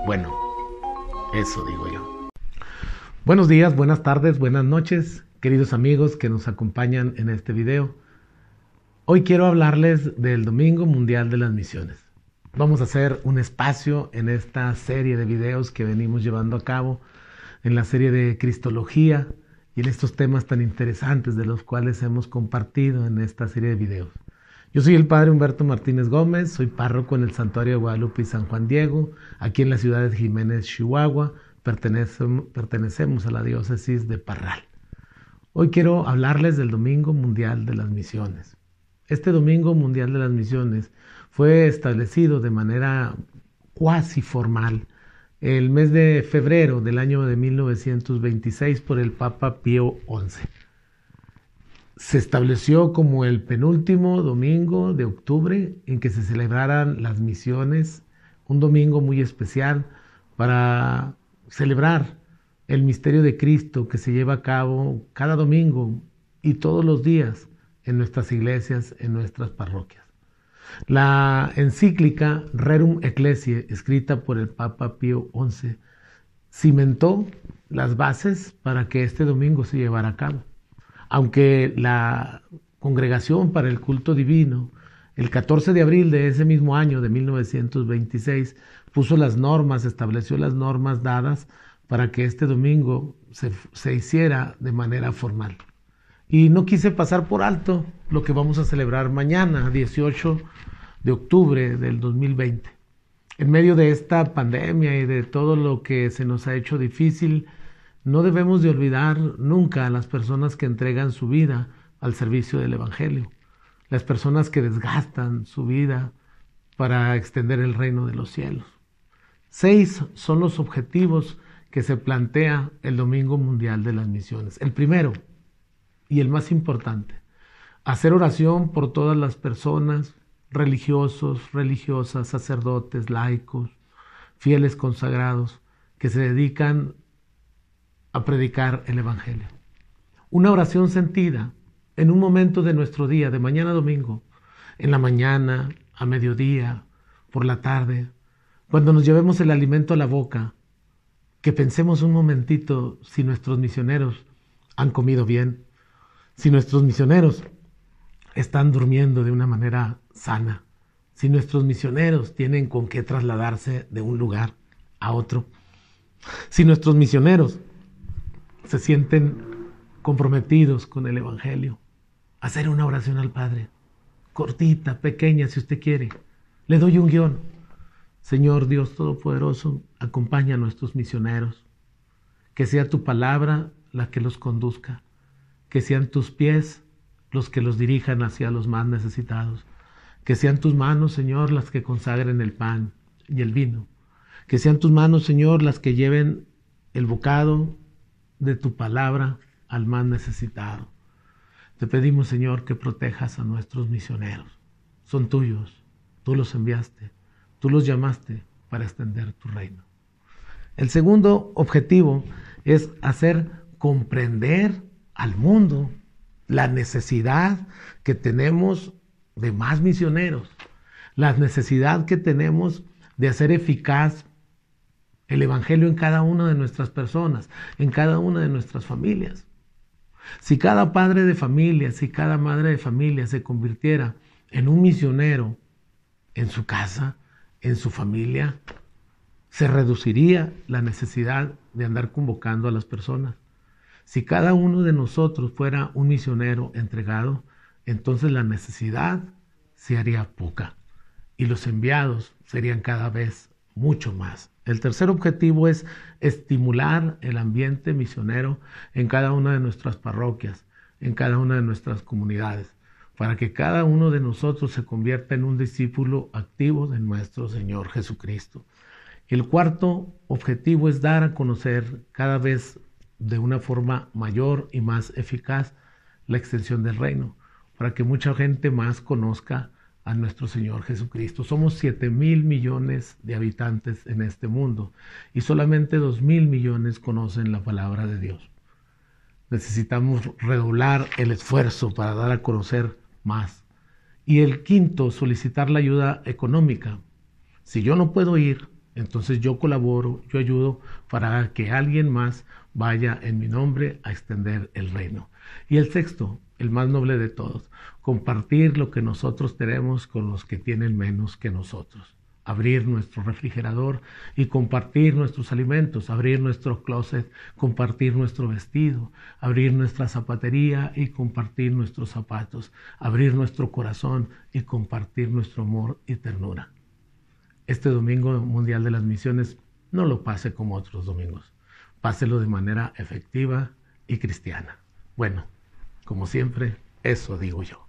bueno. Eso digo yo. Buenos días, buenas tardes, buenas noches, queridos amigos que nos acompañan en este video. Hoy quiero hablarles del Domingo Mundial de las Misiones. Vamos a hacer un espacio en esta serie de videos que venimos llevando a cabo, en la serie de Cristología y en estos temas tan interesantes de los cuales hemos compartido en esta serie de videos. Yo soy el Padre Humberto Martínez Gómez, soy párroco en el Santuario de Guadalupe y San Juan Diego, aquí en la ciudad de Jiménez, Chihuahua. Pertenecemos a la diócesis de Parral. Hoy quiero hablarles del Domingo Mundial de las Misiones. Este Domingo Mundial de las Misiones fue establecido de manera cuasi formal el mes de febrero del año de 1926 por el Papa Pío XI. Se estableció como el penúltimo domingo de octubre en que se celebraran las misiones, un domingo muy especial para celebrar el misterio de Cristo que se lleva a cabo cada domingo y todos los días en nuestras iglesias, en nuestras parroquias. La encíclica Rerum Ecclesiae, escrita por el Papa Pío XI, cimentó las bases para que este domingo se llevara a cabo. Aunque la Congregación para el Culto Divino, el 14 de abril de ese mismo año de 1926, puso las normas, estableció las normas dadas para que este domingo se hiciera de manera formal. Y no quise pasar por alto lo que vamos a celebrar mañana, 18 de octubre del 2020. En medio de esta pandemia y de todo lo que se nos ha hecho difícil, no debemos de olvidar nunca a las personas que entregan su vida al servicio del Evangelio, las personas que desgastan su vida para extender el reino de los cielos. 6 son los objetivos que se plantea el Domingo Mundial de las Misiones. El primero, y el más importante, hacer oración por todas las personas, religiosos, religiosas, sacerdotes, laicos, fieles consagrados, que se dedican a predicar el Evangelio. Una oración sentida en un momento de nuestro día, de mañana a domingo, en la mañana, a mediodía, por la tarde, cuando nos llevemos el alimento a la boca, que pensemos un momentito si nuestros misioneros han comido bien, si nuestros misioneros están durmiendo de una manera sana, si nuestros misioneros tienen con qué trasladarse de un lugar a otro, si nuestros misioneros se sienten comprometidos con el Evangelio. Hacer una oración al Padre, cortita, pequeña, si usted quiere. Le doy un guión. Señor Dios Todopoderoso, acompaña a nuestros misioneros. Que sea tu palabra la que los conduzca. Que sean tus pies los que los dirijan hacia los más necesitados. Que sean tus manos, Señor, las que consagren el pan y el vino. Que sean tus manos, Señor, las que lleven el bocado de tu palabra al más necesitado. Te pedimos, Señor, que protejas a nuestros misioneros. Son tuyos, tú los enviaste, tú los llamaste para extender tu reino. El segundo objetivo es hacer comprender al mundo la necesidad que tenemos de más misioneros, la necesidad que tenemos de hacer eficaz el Evangelio en cada una de nuestras personas, en cada una de nuestras familias. Si cada padre de familia, si cada madre de familia se convirtiera en un misionero en su casa, en su familia, se reduciría la necesidad de andar convocando a las personas. Si cada uno de nosotros fuera un misionero entregado, entonces la necesidad se haría poca y los enviados serían cada vez mucho más. El tercer objetivo es estimular el ambiente misionero en cada una de nuestras parroquias, en cada una de nuestras comunidades, para que cada uno de nosotros se convierta en un discípulo activo de nuestro Señor Jesucristo. El cuarto objetivo es dar a conocer cada vez de una forma mayor y más eficaz la extensión del reino, para que mucha gente más conozca a nuestro Señor Jesucristo. Somos 7,000 millones de habitantes en este mundo y solamente 2,000 millones conocen la palabra de Dios. Necesitamos redoblar el esfuerzo para dar a conocer más. Y el quinto, solicitar la ayuda económica. Si yo no puedo ir, Entonces yo colaboro, yo ayudo para que alguien más vaya en mi nombre a extender el reino. Y el sexto, el más noble de todos, compartir lo que nosotros tenemos con los que tienen menos que nosotros. Abrir nuestro refrigerador y compartir nuestros alimentos, abrir nuestro closet, compartir nuestro vestido, abrir nuestra zapatería y compartir nuestros zapatos, abrir nuestro corazón y compartir nuestro amor y ternura. Este Domingo Mundial de las Misiones no lo pase como otros domingos, páselo de manera efectiva y cristiana. Bueno, como siempre, eso digo yo.